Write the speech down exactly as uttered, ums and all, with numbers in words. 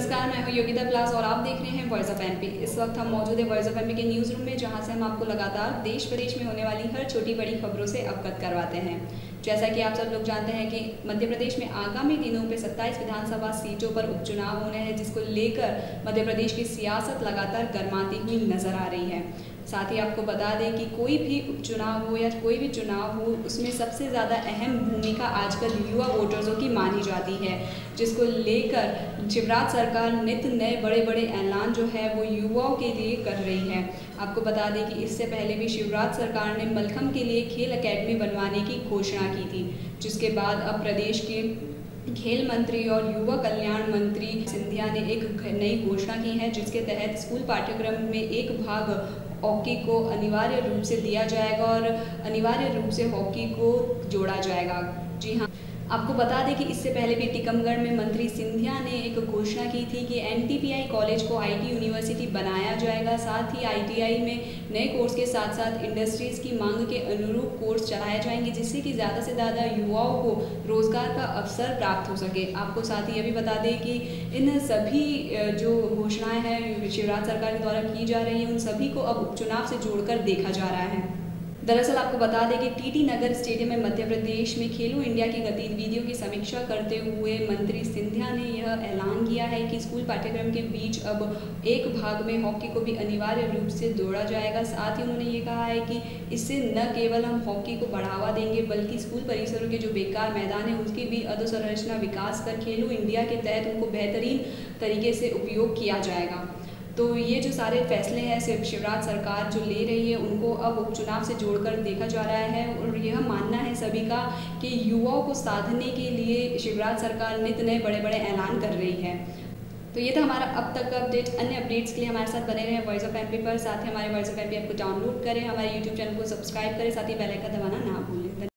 नमस्कार, मैं हूं योगिता क्लास और आप देख रहे हैं वॉइस ऑफ एमपी। इस वक्त हम मौजूद है वॉइस ऑफ एमपी के न्यूज़ रूम में, जहां से हम आपको लगातार देश प्रदेश में होने वाली हर छोटी बड़ी खबरों से अवगत करवाते हैं। जैसा कि आप सब लोग जानते हैं कि मध्य प्रदेश में आगामी दिनों में सत्ताईस विधानसभा सीटों पर उपचुनाव होने हैं, जिसको लेकर मध्य प्रदेश की सियासत लगातार गर्माती हुई नजर आ रही है। साथ ही आपको बता दें कि कोई भी उपचुनाव हो या कोई भी चुनाव हो, उसमें सबसे ज़्यादा अहम भूमिका आजकल युवा वोटर्सों की मानी जाती है, जिसको लेकर शिवराज सरकार नित नए बड़े बड़े ऐलान जो है वो युवाओं के लिए कर रही है। आपको बता दें कि इससे पहले भी शिवराज सरकार ने मलखम्ब के लिए खेल अकेडमी बनवाने की घोषणा की थी, जिसके बाद अब प्रदेश के खेल मंत्री और युवा कल्याण मंत्री सिंधिया ने एक नई घोषणा की है, जिसके तहत स्कूल पाठ्यक्रम में एक भाग हॉकी को अनिवार्य रूप से दिया जाएगा और अनिवार्य रूप से हॉकी को जोड़ा जाएगा। जी हाँ, आपको बता दें कि इससे पहले भी टीकमगढ़ में मंत्री सिंधिया ने एक घोषणा की थी कि एनटीपीआई कॉलेज को आईटी यूनिवर्सिटी बनाया जाएगा। साथ ही आईटीआई में नए कोर्स के साथ साथ इंडस्ट्रीज़ की मांग के अनुरूप कोर्स चलाए जाएंगे, जिससे कि ज़्यादा से ज़्यादा युवाओं को रोज़गार का अवसर प्राप्त हो सके। आपको साथ ही ये भी बता दें कि इन सभी जो घोषणाएँ हैं शिवराज सरकार के द्वारा की जा रही हैं, उन सभी को अब उपचुनाव से जोड़कर देखा जा रहा है। दरअसल आपको बता दें कि टीटी नगर स्टेडियम में मध्य प्रदेश में खेलो इंडिया की गतिविधियों की समीक्षा करते हुए मंत्री सिंधिया ने यह ऐलान किया है कि स्कूल पाठ्यक्रम के बीच अब एक भाग में हॉकी को भी अनिवार्य रूप से जोड़ा जाएगा। साथ ही उन्होंने ये कहा है कि इससे न केवल हम हॉकी को बढ़ावा देंगे, बल्कि स्कूल परिसरों के जो बेकार मैदान है उसकी भी अधोसंरचना विकास कर खेलो इंडिया के तहत उनको बेहतरीन तरीके से उपयोग किया जाएगा। तो ये जो सारे फैसले हैं सिर्फ शिवराज सरकार जो ले रही है, उनको अब उपचुनाव से जोड़कर देखा जा रहा है और यह मानना है सभी का कि युवाओं को साधने के लिए शिवराज सरकार नित नए बड़े बड़े ऐलान कर रही है। तो ये था हमारा अब तक का अपडेट। अन्य अपडेट्स के लिए हमारे साथ बने रहें वॉइस ऑफ एमपी पर। साथ ही हमारे वॉइस ऑफ एमपी ऐप को डाउनलोड करें, हमारे यूट्यूब चैनल को सब्सक्राइब करें, साथ ही बेल आइकन दबाना ना भूलें।